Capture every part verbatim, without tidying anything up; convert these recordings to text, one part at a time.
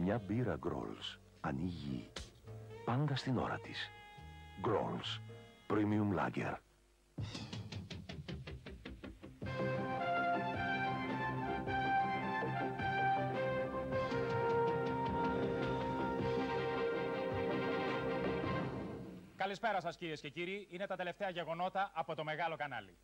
Μια μπύρα Grolsch ανοίγει πάντα στην ώρα της. Grolsch Premium Lager. Καλησπέρα σας κυρίες και κύριοι. Είναι τα τελευταία γεγονότα από το μεγάλο κανάλι.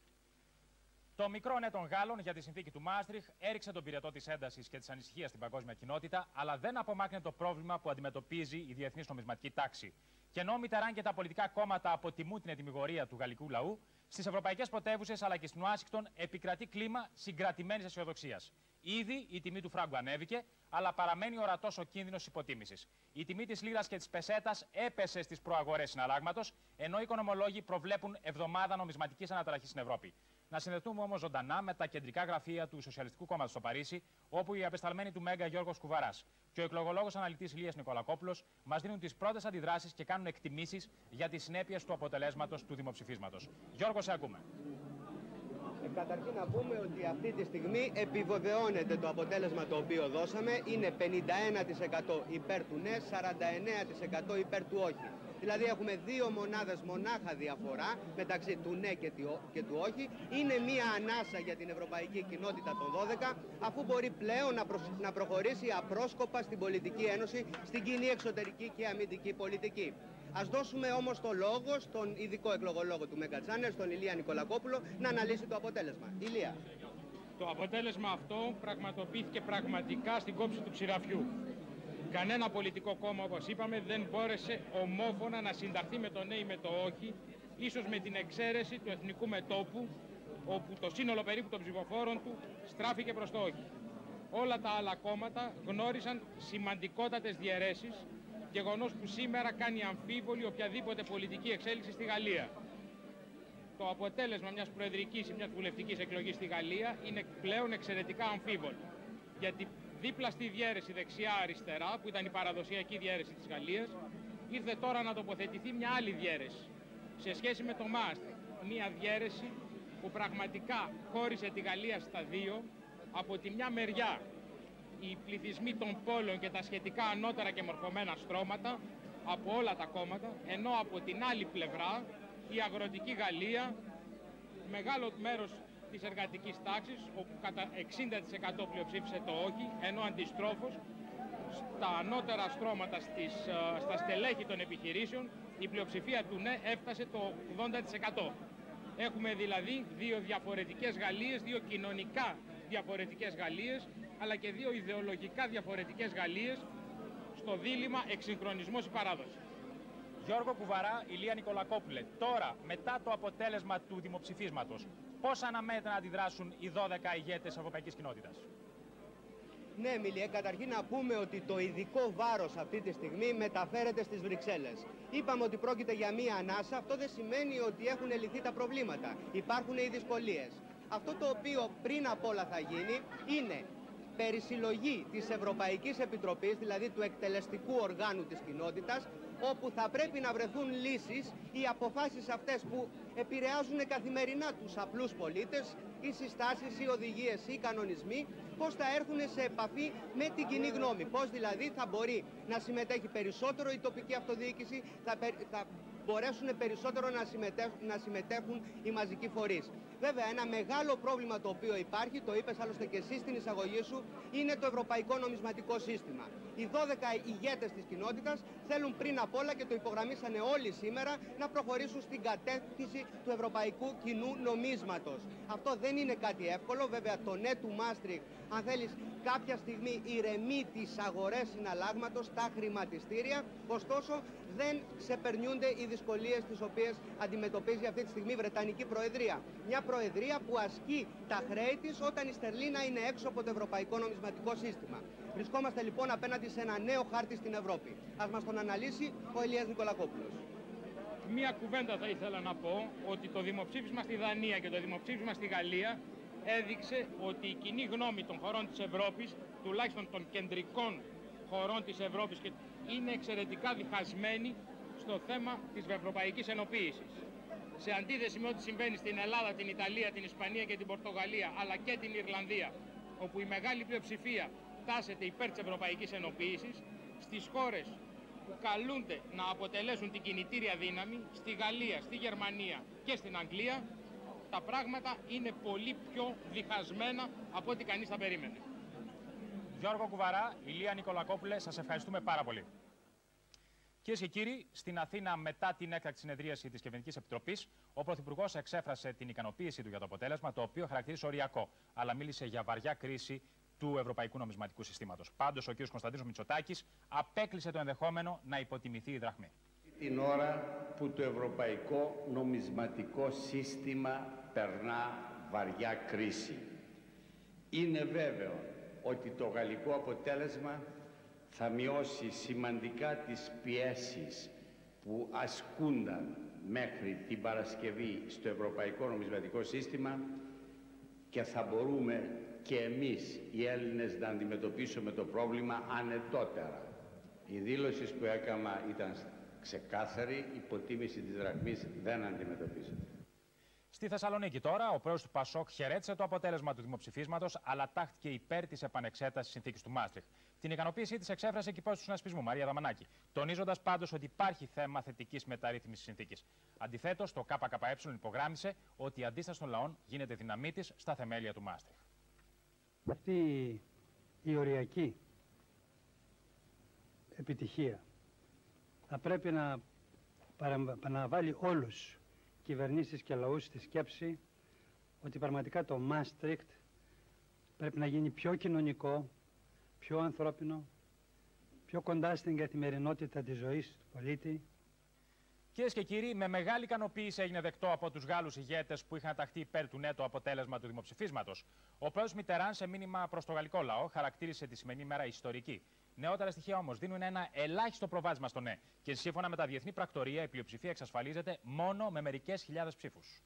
Το μικρό ναι των Γάλλων για τη συνθήκη του Μάστριχ έριξε τον πυρετό της έντασης και της ανησυχίας στην παγκόσμια κοινότητα, αλλά δεν απομάκρυνε το πρόβλημα που αντιμετωπίζει η διεθνής νομισματική τάξη. Και ενώ Μιτεράν και τα πολιτικά κόμματα αποτιμούν την ετυμηγορία του γαλλικού λαού, στις ευρωπαϊκές πρωτεύουσες αλλά και στην Ουάσιγκτον επικρατεί κλίμα συγκρατημένης αισιοδοξίας. Ήδη η τιμή του φράγκου ανέβηκε, αλλά παραμένει ορατός ο κίνδυνος υποτίμησης. Η τιμή της λίρας και της πεσέτας έπεσε στις προαγορές συναλλάγματος, ενώ οι οικονομολόγοι προβλέπουν εβδομάδα νομισματικής αναταραχής στην Ευρώπη. Να συνδεθούμε όμως ζωντανά με τα κεντρικά γραφεία του Σοσιαλιστικού Κόμματος στο Παρίσι, όπου οι απεσταλμένοι του Μέγκα Γιώργος Κουβαράς και ο εκλογολόγος αναλυτής Ηλίας Νικολακόπουλος μας δίνουν τις πρώτες αντιδράσεις και κάνουν εκτιμήσεις για τις συνέπειες του αποτελέσματος του δημοψηφίσματος. Γιώργο, σε ακούμε. Ε, καταρχήν να πούμε ότι αυτή τη στιγμή επιβεβαιώνεται το αποτέλεσμα το οποίο δώσαμε. Είναι πενήντα ένα τοις εκατό υπέρ του ναι, σαράντα εννέα τοις εκατό υπέρ του όχι. Δηλαδή έχουμε δύο μονάδες μονάχα διαφορά μεταξύ του ναι και του όχι. Είναι μία ανάσα για την ευρωπαϊκή κοινότητα των δώδεκα, αφού μπορεί πλέον να, προ... να προχωρήσει απρόσκοπα στην πολιτική ένωση, στην κοινή εξωτερική και αμυντική πολιτική. Ας δώσουμε όμως το λόγο στον ειδικό εκλογολόγο του Μέγκα Channel, στον Ηλία Νικολακόπουλο, να αναλύσει το αποτέλεσμα. Ηλία. Το αποτέλεσμα αυτό πραγματοποιήθηκε πραγματικά στην κόψη του ψηραφιού. Κανένα πολιτικό κόμμα, όπως είπαμε, δεν μπόρεσε ομόφωνα να συνταχθεί με το ναι ή με το όχι, ίσως με την εξαίρεση του Εθνικού Μετώπου, όπου το σύνολο περίπου των ψηφοφόρων του στράφηκε προς το όχι. Όλα τα άλλα κόμματα γνώρισαν σημαντικότατες διαιρέσεις, γεγονός που σήμερα κάνει αμφίβολη οποιαδήποτε πολιτική εξέλιξη στη Γαλλία. Το αποτέλεσμα μιας προεδρικής ή μιας βουλευτικής εκλογής στη Γαλλία είναι πλέον εξαιρετικά αμφίβολο. Γιατί δίπλα στη διαίρεση δεξιά-αριστερά, που ήταν η παραδοσιακή διαίρεση της Γαλλίας, ήρθε τώρα να τοποθετηθεί μια άλλη διαίρεση σε σχέση με το Μάστριχ. Μια διαίρεση που πραγματικά χώρισε τη Γαλλία στα δύο. Από τη μια μεριά οι πληθυσμοί των πόλεων και τα σχετικά ανώτερα και μορφωμένα στρώματα από όλα τα κόμματα, ενώ από την άλλη πλευρά η αγροτική Γαλλία, μεγάλο μέρος της εργατικής τάξης, όπου κατά εξήντα τοις εκατό πλειοψήφισε το όχι, ενώ αντιστρόφως στα ανώτερα στρώματα, στις, στα στελέχη των επιχειρήσεων, η πλειοψηφία του ναι έφτασε το ογδόντα τοις εκατό. Έχουμε δηλαδή δύο διαφορετικές Γαλλίες, δύο κοινωνικά διαφορετικές Γαλλίες, αλλά και δύο ιδεολογικά διαφορετικές Γαλλίες στο δίλημμα εξυγχρονισμός ή παράδοση. Γιώργο Κουβαρά, Ηλία Νικολακόπουλε, τώρα μετά το αποτέλεσμα του δημοψηφίσματος, πώς αναμένεται να αντιδράσουν οι δώδεκα ηγέτες της ευρωπαϊκής κοινότητας? Ναι, Μιλιέ, καταρχήν να πούμε ότι το ειδικό βάρος αυτή τη στιγμή μεταφέρεται στις Βρυξέλλες. Είπαμε ότι πρόκειται για μία ανάσα, αυτό δεν σημαίνει ότι έχουν λυθεί τα προβλήματα. Υπάρχουν οι δυσκολίες. Αυτό το οποίο πριν απ' όλα θα γίνει είναι περισυλλογή της Ευρωπαϊκής Επιτροπής, δηλαδή του εκτελεστικού οργάνου της κοινότητας, όπου θα πρέπει να βρεθούν λύσεις, οι αποφάσεις αυτές που επηρεάζουν καθημερινά τους απλούς πολίτες, οι συστάσεις, οι οδηγίες, οι κανονισμοί, πώς θα έρθουν σε επαφή με την κοινή γνώμη. Πώς δηλαδή θα μπορεί να συμμετέχει περισσότερο η τοπική αυτοδιοίκηση, θα, θα μπορέσουν περισσότερο να συμμετέχουν, να συμμετέχουν οι μαζικοί φορείς. Βέβαια, ένα μεγάλο πρόβλημα το οποίο υπάρχει, το είπες άλλωστε και εσύ στην εισαγωγή σου, είναι το ευρωπαϊκό νομισματικό σύστημα. Οι δώδεκα ηγέτες της κοινότητας θέλουν πριν απ' όλα, και το υπογραμμίσανε όλοι σήμερα, να προχωρήσουν στην κατεύθυνση του ευρωπαϊκού κοινού νομίσματος. Αυτό δεν είναι κάτι εύκολο. Βέβαια, το ναι του Μάστριχ, αν θέλεις, κάποια στιγμή ηρεμεί τις αγορές συναλλάγματος, τα χρηματιστήρια, ωστόσο δεν ξεπερνιούνται οι δυσκολίες τις οποίες αντιμετωπίζει αυτή τη στιγμή η Βρετανική Προεδρία. Μια Προεδρία που ασκεί τα χρέη της όταν η Στερλίνα είναι έξω από το ευρωπαϊκό νομισματικό σύστημα. Βρισκόμαστε λοιπόν απέναντι σε ένα νέο χάρτη στην Ευρώπη. Ας μας τον αναλύσει ο Ηλίας Νικολακόπουλος. Μία κουβέντα θα ήθελα να πω, ότι το δημοψήφισμα στη Δανία και το δημοψήφισμα στη Γαλλία έδειξε ότι η κοινή γνώμη των χωρών της Ευρώπης, τουλάχιστον των κεντρικών χωρών της Ευρώπης, είναι εξαιρετικά διχασμένη στο θέμα της ευρωπαϊκής ενοποίησης. Σε αντίθεση με ό,τι συμβαίνει στην Ελλάδα, την Ιταλία, την Ισπανία και την Πορτογαλία, αλλά και την Ιρλανδία, όπου η μεγάλη πλειοψηφία τάσεται υπέρ της ευρωπαϊκής ενοποίησης, στις χώρες που καλούνται να αποτελέσουν την κινητήρια δύναμη, στη Γαλλία, στη Γερμανία και στην Αγγλία, τα πράγματα είναι πολύ πιο διχασμένα από ό,τι κανείς θα περίμενε. Γιώργο Κουβαρά, Ηλία Νικολακόπουλε, σας ευχαριστούμε πάρα πολύ. Κυρίες και κύριοι, στην Αθήνα, μετά την έκτακτη συνεδρίαση της Κυβερνητικής Επιτροπής, ο Πρωθυπουργός εξέφρασε την ικανοποίησή του για το αποτέλεσμα, το οποίο χαρακτήρισε οριακό, αλλά μίλησε για βαριά κρίση του Ευρωπαϊκού Νομισματικού Συστήματος. Πάντως, ο κ. Κωνσταντίνος Μητσοτάκης απέκλεισε το ενδεχόμενο να υποτιμηθεί η δραχμή. Την ώρα που το Ευρωπαϊκό Νομισματικό Σύστημα περνά βαριά κρίση. Είναι βέβαιο ότι το γαλλικό αποτέλεσμα θα μειώσει σημαντικά τις πιέσεις που ασκούνταν μέχρι την Παρασκευή στο Ευρωπαϊκό Νομισματικό Σύστημα και θα μπορούμε και εμείς οι Έλληνες να αντιμετωπίσουμε το πρόβλημα ανετότερα. Η δήλωση που έκανα ήταν ξεκάθαρη, η υποτίμηση της δραχμής δεν αντιμετωπίζεται. Στη Θεσσαλονίκη τώρα, ο πρόεδρος του Πασόκ χαιρέτησε το αποτέλεσμα του δημοψηφίσματος, αλλά τάχθηκε υπέρ της επανεξέτασης συνθήκης του Μάστριχτ. Την ικανοποίησή της εξέφρασε και η υπόσταση του συνασπισμού, Μαρία Δαμανάκη, τονίζοντας πάντως ότι υπάρχει θέμα θετικής μεταρρύθμισης συνθήκης. Αντιθέτως, το ΚΚΕ υπογράμμισε ότι η αντίσταση των λαών γίνεται δύναμή της στα θεμέλια του Μάστριχτ. Αυτή η οριακή επιτυχία θα πρέπει να, να βάλει όλους κυβερνήσεις και λαούς στη σκέψη ότι πραγματικά το Μάστριχτ πρέπει να γίνει πιο κοινωνικό, πιο ανθρώπινο, πιο κοντά στην καθημερινότητα της ζωής του πολίτη. Κυρίες και κύριοι, με μεγάλη ικανοποίηση έγινε δεκτό από τους Γάλλους ηγέτες που είχαν ταχθεί υπέρ του ναι το αποτέλεσμα του δημοψηφίσματος. Ο πρόεδρος Μιτεράν, σε μήνυμα προς το γαλλικό λαό, χαρακτήρισε τη σημερινή μέρα ιστορική. Νεότερα στοιχεία όμως δίνουν ένα ελάχιστο προβάδισμα στο ναι και σύμφωνα με τα διεθνή πρακτορία η πλειοψηφία εξασφαλίζεται μόνο με μερικές χιλιάδες ψήφους.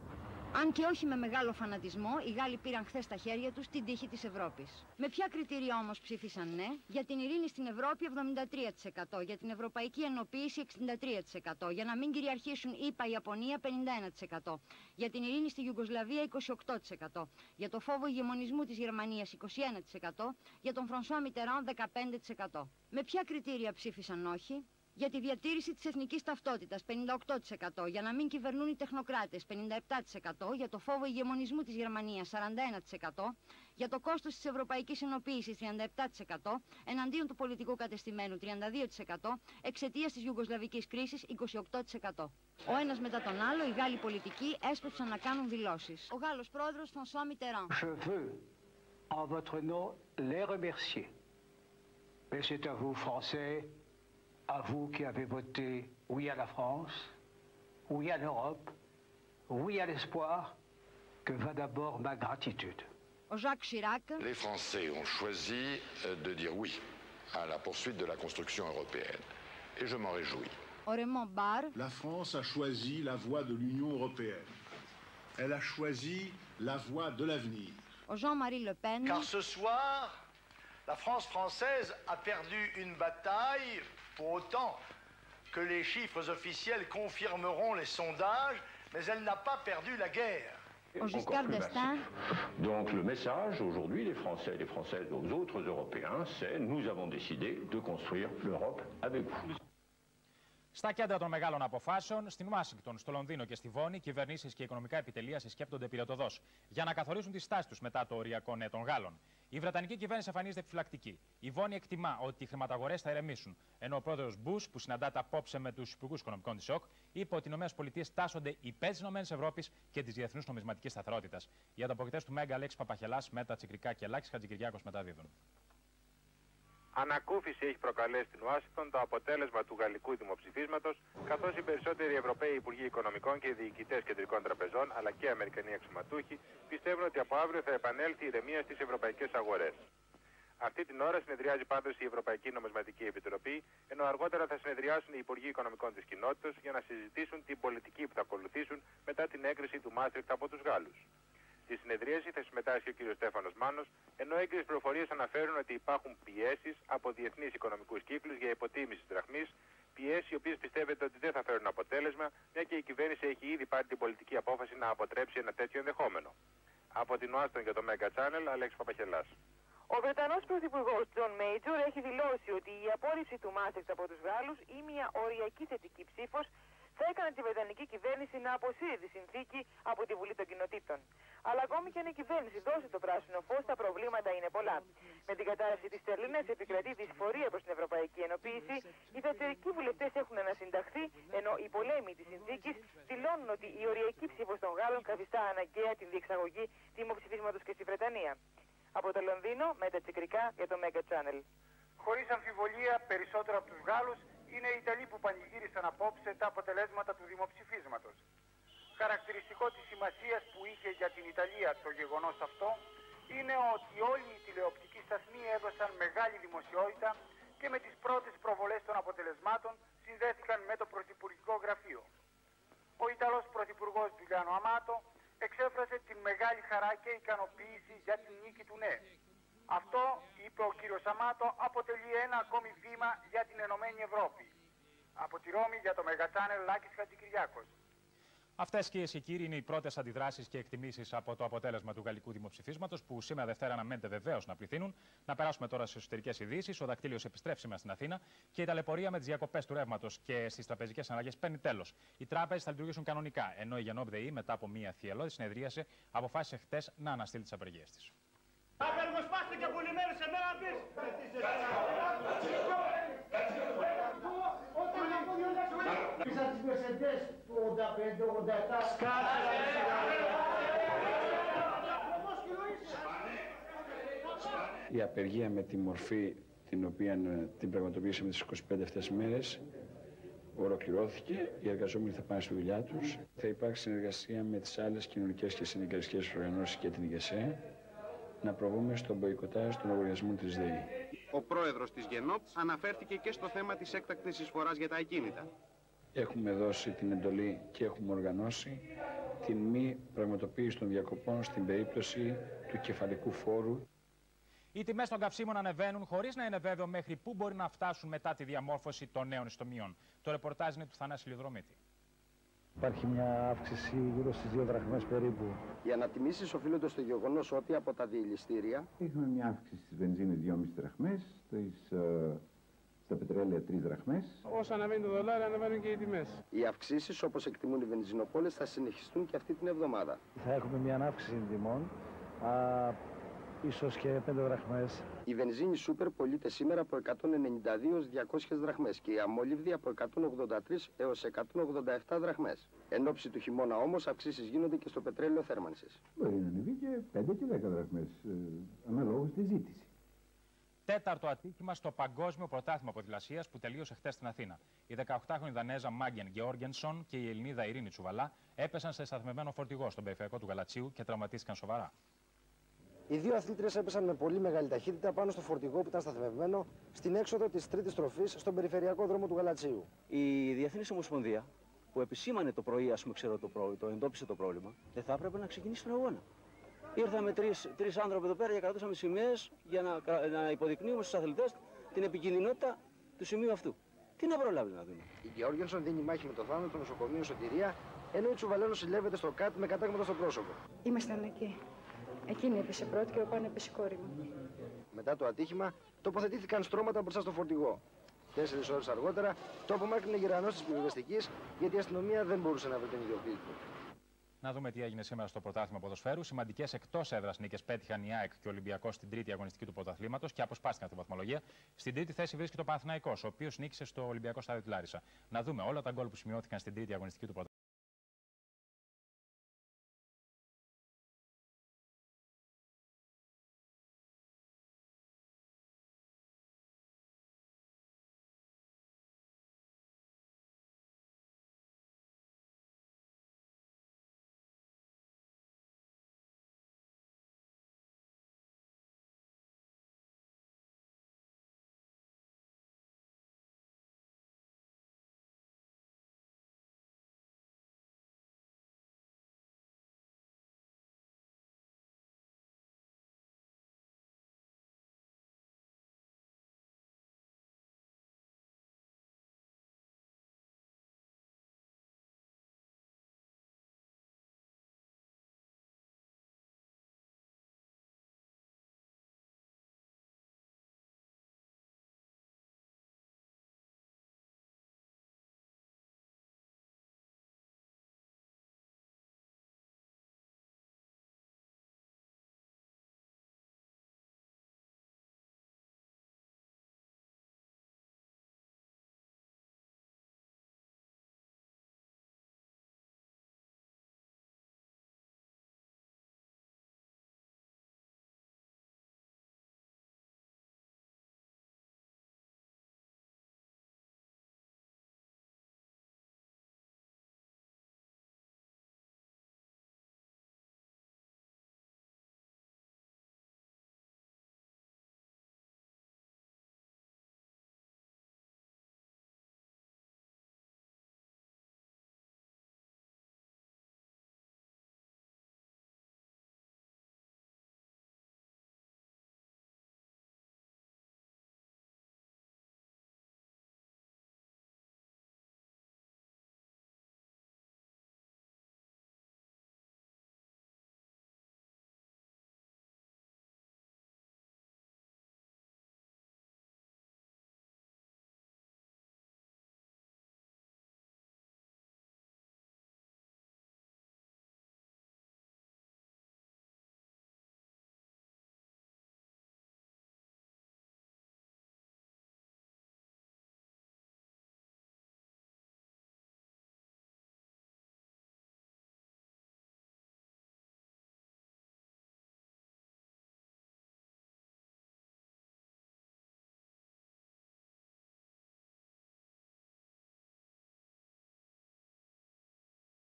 Αν και όχι με μεγάλο φανατισμό, οι Γάλλοι πήραν χθες στα χέρια τους την τύχη της Ευρώπης. Με ποια κριτήρια όμως ψήφισαν ναι? Για την ειρήνη στην Ευρώπη εβδομήντα τρία τοις εκατό, για την ευρωπαϊκή ενοποίηση εξήντα τρία τοις εκατό, για να μην κυριαρχήσουν ΗΠΑ, Ιαπωνία πενήντα ένα τοις εκατό, για την ειρήνη στη Ιουγκοσλαβία είκοσι οκτώ τοις εκατό, για το φόβο ηγεμονισμού της Γερμανίας είκοσι ένα τοις εκατό, για τον Φρανσουά Μιτεράν δεκαπέντε τοις εκατό. Με ποια κριτήρια ψήφισαν όχι? Για τη διατήρηση της εθνικής ταυτότητας πενήντα οκτώ τοις εκατό, για να μην κυβερνούν οι τεχνοκράτες πενήντα επτά τοις εκατό, για το φόβο ηγεμονισμού της Γερμανίας σαράντα ένα τοις εκατό, για το κόστος της ευρωπαϊκής ενοποίησης τριάντα επτά τοις εκατό, εναντίον του πολιτικού κατεστημένου τριάντα δύο τοις εκατό, εξαιτίας της Ιουγκοσλαβικής κρίσης είκοσι οκτώ τοις εκατό. Ο ένας μετά τον άλλο, οι Γάλλοι πολιτικοί έσπευσαν να κάνουν δηλώσεις. Ο Γάλλος πρόεδρος Φρανσουά Μιτεράν. Je veux, en votre nom, les remercier. Et c'est à vous, Français, à vous qui avez voté oui à la France, oui à l'Europe, oui à l'espoir, que va d'abord ma gratitude. Ο Jacques Chirac. Les Français ont choisi de dire oui à la poursuite de la construction européenne. Et je m'en réjouis. Ο Raymond Barre. La France a choisi la voie de l'Union européenne. Elle a choisi la voie de l'avenir. Ο Jean-Marie Le Pen. Car ce soir, la France française a perdu une bataille. Pour autant que les chiffres officiels confirmeront les sondages, mais elle n'a pas perdu la guerre. Au Giscard d'Estaing. Donc le message aujourd'hui des Français et des Françaises aux autres Européens, c'est nous avons décidé de construire l'Europe avec vous. Στα κέντρα των μεγάλων αποφάσεων, στην Ουάσιγκτον, στο Λονδίνο και στη Βόνη, κυβερνήσεις και οικονομικά επιτελεία συσκέπτονται πυρετοδός για να καθορίσουν τη στάση τους μετά το οριακό ναι των Γάλλων. Η Βρετανική κυβέρνηση εμφανίζεται επιφυλακτική. Η Βόνη εκτιμά ότι οι χρηματαγορές θα ηρεμήσουν. Ενώ ο πρόεδρος Μπούς, που συναντάται απόψε με τους υπουργούς οικονομικών της ΟΚ, είπε ότι οι ΗΠΑ τάσσονται υπέρ της ΕΕ και της διεθνούς νομισματικής σταθερότητας. Οι ανταποκριτές του Μέγκα, Αλέξης Παπαχελάς, Μέτα Τσικρικά και Αλάκης Χατζικυριάκος μεταδίδουν. Ανακούφιση έχει προκαλέσει στην Ουάσιγκτον το αποτέλεσμα του γαλλικού δημοψηφίσματος, καθώς οι περισσότεροι Ευρωπαίοι Υπουργοί Οικονομικών και οι διοικητές κεντρικών τραπεζών, αλλά και Αμερικανοί αξιωματούχοι, πιστεύουν ότι από αύριο θα επανέλθει η ηρεμία στις ευρωπαϊκές αγορές. Αυτή την ώρα συνεδριάζει πάντως η Ευρωπαϊκή Νομισματική Επιτροπή, ενώ αργότερα θα συνεδριάσουν οι Υπουργοί Οικονομικών της κοινότητας για να συζητήσουν την πολιτική που θα ακολουθήσουν μετά την έγκριση του Μάστριχτ από τους Γάλλους. Στη συνεδρίαση θα συμμετάσχει ο κ. Στέφανος Μάνος, ενώ έγκυρες πληροφορίες αναφέρουν ότι υπάρχουν πιέσεις από διεθνείς οικονομικούς κύκλους για υποτίμηση της δραχμής, πιέσεις οι οποίες πιστεύετε ότι δεν θα φέρουν αποτέλεσμα, μια και η κυβέρνηση έχει ήδη πάρει την πολιτική απόφαση να αποτρέψει ένα τέτοιο ενδεχόμενο. Από την Ουάσιγκτον για το Mega Channel, Αλέξης Παπαχελάς. Ο Βρετανός Πρωθυπουργός Τζον Μέιτζορ έχει δηλώσει ότι η απόρριψη του Μάστριχτ από τους Γάλλους ή μια οριακή θετική ψήφος θα έκανε τη Βρετανική κυβέρνηση να αποσύρει τη συνθήκη από τη Βουλή των Κοινοτήτων. Αλλά ακόμη και αν η κυβέρνηση δώσει το πράσινο φως, τα προβλήματα είναι πολλά. Με την κατάρρευση της στερλίνας επικρατεί δυσφορία προς την Ευρωπαϊκή Ενοποίηση. Οι θατσερικοί βουλευτές έχουν ανασυνταχθεί, ενώ οι πολέμοι της συνθήκης δηλώνουν ότι η οριακή ψήφος των Γάλλων καθιστά αναγκαία την διεξαγωγή δημοψηφίσματος και στη Βρετανία. Από το Λονδίνο, με τα τσικρικά για το Mega Channel. Χωρίς αμφιβολία, περισσότερο από τους Γάλλους είναι οι Ιταλοί που πανηγύρισαν απόψε τα αποτελέσματα του δημοψηφίσματος. Χαρακτηριστικό της σημασίας που είχε για την Ιταλία το γεγονός αυτό είναι ότι όλοι οι τηλεοπτικοί σταθμοί έδωσαν μεγάλη δημοσιότητα και με τις πρώτες προβολές των αποτελεσμάτων συνδέθηκαν με το Πρωθυπουργικό Γραφείο. Ο Ιταλός Πρωθυπουργός Τζουλιάνο Αμάτο εξέφρασε την μεγάλη χαρά και ικανοποίηση για την νίκη του ναι. Αυτό, είπε ο κύριος Αμάτο, αποτελεί ένα ακόμη βήμα για την Ενωμένη Ευρώπη. Από τη Ρώμη για το Mega Channel, Λάκης Χατζικυριάκος. Αυτές, κυρίες και κύριοι, είναι οι πρώτες αντιδράσεις και εκτιμήσεις από το αποτέλεσμα του γαλλικού δημοψηφίσματος, που σήμερα Δευτέρα αναμένεται βεβαίως να πληθύνουν. Να περάσουμε τώρα στις εσωτερικές ειδήσεις. Ο δακτύλιος επιστρέφει σήμερα στην Αθήνα και η ταλαιπωρία με τις διακοπές του ρεύματος και στις τραπεζικές συναλλαγές παίρνει τέλος. Οι τράπεζες θα λειτουργήσουν κανονικά, ενώ η Γενόπ ΔΕΗ, μετά από μια θυελλώδη συνεδρίαση, αποφάσισε χτες να αναστείλει τις απεργίες της. Η απεργία με τη μορφή την οποία την πραγματοποιήσαμε τις είκοσι πέντε αυτές μέρες ολοκληρώθηκε. Οι εργαζόμενοι θα πάνε στη δουλειά τους. Θα υπάρξει συνεργασία με τις άλλες κοινωνικές και συνδικαλιστικές οργανώσεις και την ΙΓΕΣΕ να προβούμε στον μποϊκοτάζ των λογαριασμών της ΔΕΗ. Ο πρόεδρος της Γενόπ αναφέρθηκε και στο θέμα της έκτακτης εισφοράς για τα ακίνητα. Έχουμε δώσει την εντολή και έχουμε οργανώσει την μη πραγματοποίηση των διακοπών στην περίπτωση του κεφαλικού φόρου. Οι τιμές των καυσίμων ανεβαίνουν χωρίς να είναι βέβαιο μέχρι πού μπορεί να φτάσουν μετά τη διαμόρφωση των νέων ιστομιών. Το ρεπορτάζ είναι του Θανάση Λιοδρομίτη. Υπάρχει μια αύξηση γύρω στις δύο δραχμές περίπου. Οι ανατιμήσεις οφείλονται στο γεγονός ότι από τα διελιστήρια έχουμε μια αύξηση στις βενζίνες δυόμισι δραχμές, στις, uh, στα πετρέλαια τρεις δραχμές. Όσο αναβαίνει το δολάριο, αναβαίνουν και οι τιμές. Οι αυξήσεις, όπως εκτιμούν οι βενζινοπόλες, θα συνεχιστούν και αυτή την εβδομάδα. Θα έχουμε μια αύξηση τιμών, α, ίσως και πέντε δραχμές. Η βενζίνη σούπερ πωλείται σήμερα από εκατόν ενενήντα δύο έως διακόσιες δραχμές και η αμόλυβδη από εκατόν ογδόντα τρεις έως εκατόν ογδόντα επτά δραχμές. Εν ώψη του χειμώνα όμως αυξήσεις γίνονται και στο πετρέλαιο θέρμανσης. Μπορεί να ανεβεί και πέντε και δέκα δραχμές, ε, αναλόγως στη ζήτηση. Τέταρτο ατύχημα στο Παγκόσμιο Πρωτάθλημα Ποδηλασίας που τελείωσε χτες στην Αθήνα. Η δεκαοκτάχρονη Δανέζα Μάγκεν Γεώργενσον και η Ελληνίδα Ειρήνη Τσουβαλά έπεσαν σε σταθμευμένο φορτηγό στον περιφερειακό του Γαλατσίου και τραυματίστηκαν σοβαρά. Οι δύο αθλήτριες έπεσαν με πολύ μεγάλη ταχύτητα πάνω στο φορτηγό που ήταν σταθμευμένο στην έξοδο της τρίτης τροφής στον περιφερειακό δρόμο του Γαλατσίου. Η Διεθνής Ομοσπονδία, που επισήμανε το πρωί, ας πούμε, ξέρω το πρόβλημα, το εντόπισε το πρόβλημα, δεν θα έπρεπε να ξεκινήσει τον αγώνα. Ήρθαμε τρεις, τρεις άνθρωποι εδώ πέρα και κρατούσαμε σημαίες για να, να υποδεικνύουμε στους αθλητές την επικινδυνότητα του σημείου αυτού. Τι να προλάβει να δούμε. Η Γεώργενσον δίνει μάχη με το θάνατο στο νοσοκομείο Σωτηρία, ενώ η Τσουβαλένο συλλεύεται στο ΚΑΤ με κατάγματα στο πρόσωπο. Ήμασταν εκεί. Εκείνη έπεσε πρώτη και ο πάνω έπεσε η κόρη μου. Μετά το ατύχημα, τοποθετήθηκαν στρώματα μπροστά στο φορτηγό. Τέσσερις ώρες αργότερα, το απομάκρυνε γερανός της πυροσβεστικής, γιατί η αστυνομία δεν μπορούσε να βρει τον ιδιοκτήτη του. Να δούμε τι έγινε σήμερα στο πρωτάθλημα ποδοσφαίρου. Σημαντικές εκτός έδρας νίκες πέτυχαν η ΑΕΚ και ο Ολυμπιακός στην τρίτη αγωνιστική του πρωταθλήματος και αποσπάστηκαν στη βαθμολογία. Στην τρίτη θέση βρίσκεται ο Παναθηναϊκός, ο οποίος νίκησε στο Ολυμπιακό Στάδιο του Λάρισα. Να δούμε όλα τα γκολ που σημειώθηκαν στην τρίτη αγωνιστική του πρωταθλήματος.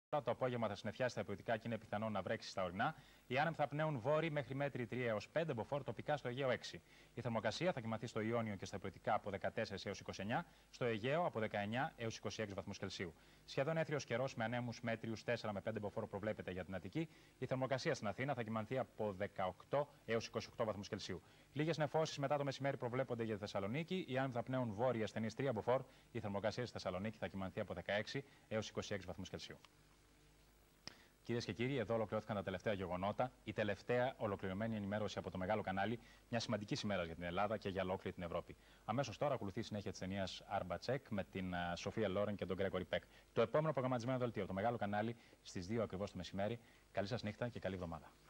Το απόγευμα θα συννεφιάσει τα υπηρετικά και είναι πιθανό να βρέξει στα ορεινά. Οι άνεμοι θα πνέουν βόρειοι μέχρι μέτρη τρία έως πέντε, μποφόρ τοπικά στο Αιγαίο έξι. Η θερμοκρασία θα κοιμαθεί στο Ιόνιο και στα υπηρετικά από δεκατέσσερα έως είκοσι εννέα, στο Αιγαίο από δεκαεννέα έως είκοσι έξι βαθμούς Κελσίου. Σχεδόν έθριος καιρός με ανέμους μέτριους τέσσερα με πέντε μποφόρ προβλέπεται για την Αττική. Η θερμοκρασία στην Αθήνα θα κοιμαθεί από δεκαοκτώ έως είκοσι οκτώ βαθμούς Κελσίου. Λίγες νεφώσεις μετά το μεσημέρι προβλέπονται για τη Θεσσαλονίκη. Οι άνεμοι θα πνέουν βόρειοι ασθενείς τρία μποφόρ. Η θερμοκρασία στη Θεσσαλονίκη θα κοιμαθεί από δεκαέξι έως είκοσι έξι βαθμούς Κελσίου. Κυρίες και κύριοι, εδώ ολοκληρώθηκαν τα τελευταία γεγονότα. Η τελευταία ολοκληρωμένη ενημέρωση από το Μεγάλο Κανάλι, μια σημαντική ημέρα για την Ελλάδα και για ολόκληρη την Ευρώπη. Αμέσως τώρα ακολουθεί η συνέχεια της ταινίας Αρμπατσέκ με την uh, Σοφία Λόρεν και τον Γκρέγκορι Πεκ. Το επόμενο προγραμματισμένο δελτίο, το Μεγάλο Κανάλι, στις δύο ακριβώς το μεσημέρι. Καλή σας νύχτα και καλή εβδομάδα.